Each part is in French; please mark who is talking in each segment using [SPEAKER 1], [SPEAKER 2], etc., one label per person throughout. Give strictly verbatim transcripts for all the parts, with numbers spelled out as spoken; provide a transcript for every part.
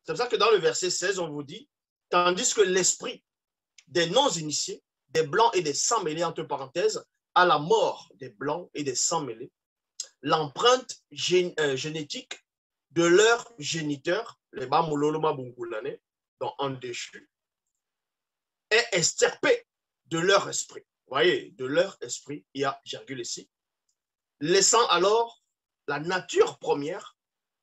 [SPEAKER 1] C'est pour ça que dans le verset seize, on vous dit, tandis que l'esprit des non-initiés, des blancs et des sans-mêlés, entre parenthèses, à la mort des blancs et des sans-mêlés, l'empreinte gén euh, génétique de leur géniteur, les Bamuloloma Bungulane, dont un déchu, est extirpée de leur esprit. Vous voyez, de leur esprit, il y a virgule ici, laissant alors la nature première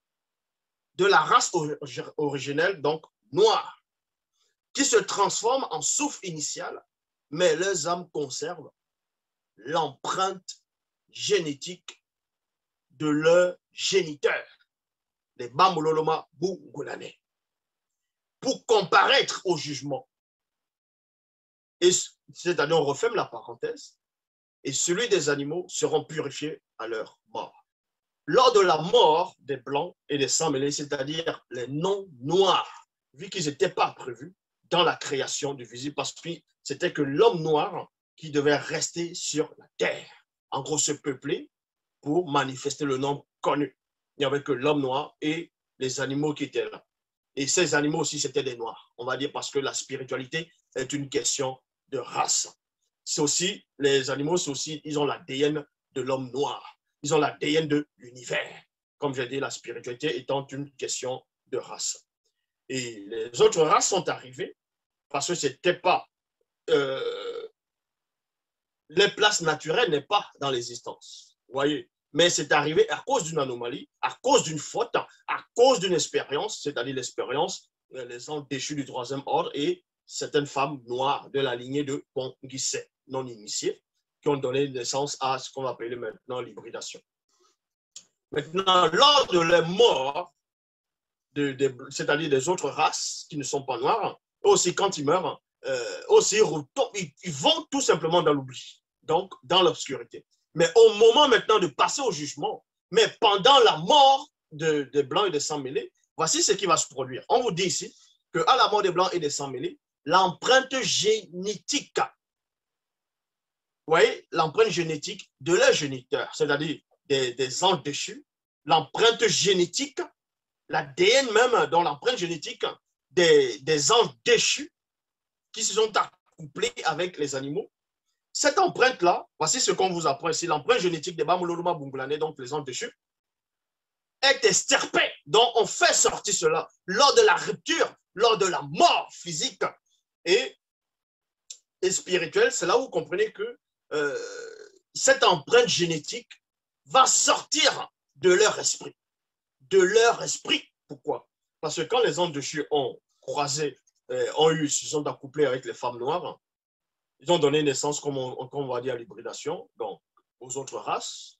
[SPEAKER 1] de la race originelle, donc noire, qui se transforme en souffle initial, mais leurs âmes conservent l'empreinte génétique de leur géniteur, les Bamuloloma Bungulane, pour comparaître au jugement. C'est-à-dire, on referme la parenthèse, et celui des animaux seront purifiés à leur mort. Lors de la mort des blancs et des sans-mêlés, c'est-à-dire les non-noirs, vu qu'ils n'étaient pas prévus dans la création du visible, parce que c'était que l'homme noir qui devait rester sur la terre, en gros se peupler pour manifester le nom connu. Il n'y avait que l'homme noir et les animaux qui étaient là. Et ces animaux aussi, c'était des noirs, on va dire, parce que la spiritualité est une question de race. C'est aussi, les animaux, c'est aussi, ils ont l'A D N de l'homme noir. Ils ont l'A D N de l'univers. Comme j'ai dit, la spiritualité étant une question de race. Et les autres races sont arrivées parce que c'était pas... Euh, les places naturelles n'est pas dans l'existence. Vous voyez? Mais c'est arrivé à cause d'une anomalie, à cause d'une faute, à cause d'une expérience, c'est-à-dire l'expérience, les anges déchus du troisième ordre et certaines femmes noires de la lignée de Ponguissé, non initiées, qui ont donné naissance à ce qu'on va appeler maintenant l'hybridation. Maintenant, lors de la mort, de, de, c'est-à-dire des autres races qui ne sont pas noires, aussi quand ils meurent, euh, aussi ils, ils vont tout simplement dans l'oubli, donc dans l'obscurité. Mais au moment maintenant de passer au jugement, mais pendant la mort de, des blancs et des sans-mêlés, voici ce qui va se produire. On vous dit ici qu'à la mort des blancs et des sans-mêlés, l'empreinte génétique, vous voyez, l'empreinte génétique de leur géniteur, c'est-à-dire des, des anges déchus, l'empreinte génétique, l'A D N même, dans l'empreinte génétique des, des anges déchus qui se sont accouplés avec les animaux. Cette empreinte-là, voici ce qu'on vous apprend ici, l'empreinte génétique des Bamuloloma Bungulane, donc les anges déchus, est extirpée. Donc, on fait sortir cela lors de la rupture, lors de la mort physique et, et spirituelle. C'est là où vous comprenez que euh, cette empreinte génétique va sortir de leur esprit. De leur esprit. Pourquoi? Parce que quand les anges déchus ont croisé, euh, ont eu, se sont accouplés avec les femmes noires, ils ont donné naissance, comme on, comme on va dire, à l'hybridation, donc aux autres races.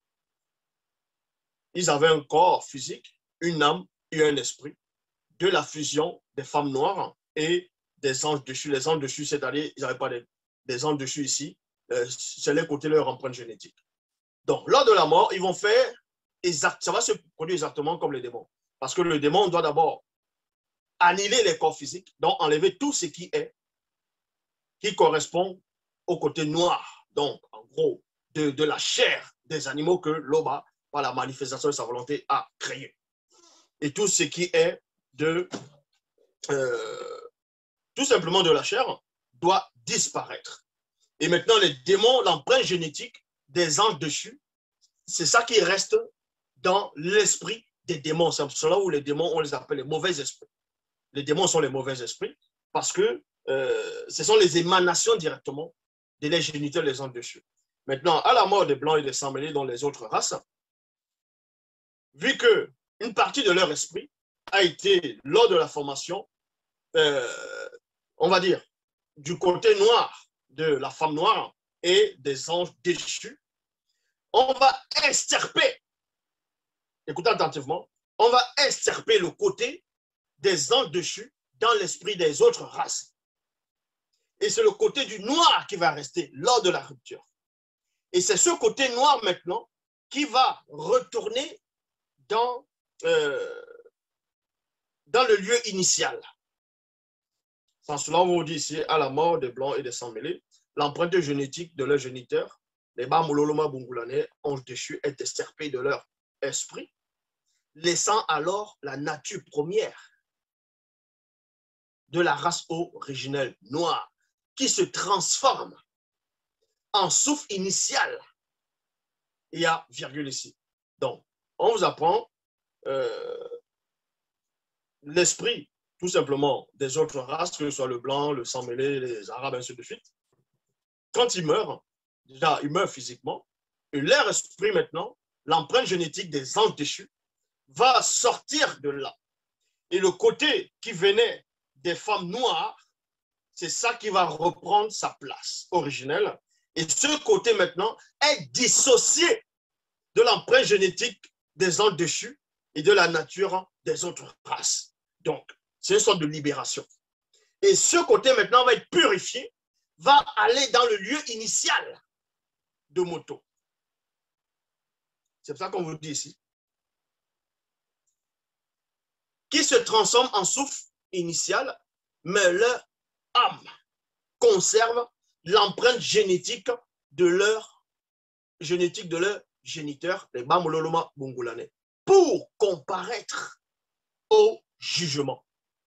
[SPEAKER 1] Ils avaient un corps physique, une âme et un esprit, de la fusion des femmes noires et des anges déchus. Les anges déchus, c'est-à-dire, ils n'avaient pas des, des anges déchus ici, euh, c'est les côtés de leur empreinte génétique. Donc, lors de la mort, ils vont faire, exact, ça va se produire exactement comme les démons. Parce que le démon doit d'abord annihiler les corps physiques, donc enlever tout ce qui est, qui correspond au côté noir, donc en gros, de, de la chair des animaux que l'Oba, par la manifestation de sa volonté, a créé. Et tout ce qui est de, euh, tout simplement de la chair, doit disparaître. Et maintenant, les démons, l'empreinte génétique des anges déchus, c'est ça qui reste dans l'esprit des démons. C'est cela où les démons, on les appelle les mauvais esprits. Les démons sont les mauvais esprits parce que euh, ce sont les émanations directement de les géniteurs des anges déchus. Maintenant, à la mort des blancs et des sans-mêlés dans les autres races, vu qu'une partie de leur esprit a été, lors de la formation, euh, on va dire, du côté noir de la femme noire et des anges déchus, on va extirper, écoutez attentivement, on va extirper le côté des anges déchus dans l'esprit des autres races. Et c'est le côté du noir qui va rester lors de la rupture. Et c'est ce côté noir maintenant qui va retourner dans, euh, dans le lieu initial. Sans cela, on vous dit ici, à la mort des blancs et des sans-mêlés, l'empreinte génétique de leur géniteur, les Bamuloloma Bungulane, anges déchus, est extirpée de leur esprit, laissant alors la nature première de la race originelle noire qui se transforme en souffle initial. Il y a virgule ici. Donc, on vous apprend euh, l'esprit, tout simplement, des autres races, que ce soit le blanc, le sang mêlé, les arabes, ainsi de suite. Quand ils meurent, déjà, ils meurent physiquement, et leur esprit maintenant, l'empreinte génétique des anges déchus, va sortir de là. Et le côté qui venait des femmes noires, c'est ça qui va reprendre sa place originelle. Et ce côté maintenant est dissocié de l'empreinte génétique des anges déchus et de la nature des autres races. Donc, c'est une sorte de libération. Et ce côté maintenant va être purifié, va aller dans le lieu initial de Moto. C'est ça qu'on vous dit ici. Qui se transforme en souffle initial, mais leur âme conserve l'empreinte génétique de leur génétique de leur géniteur, les Bamololoma Bongolane, pour comparaître au jugement.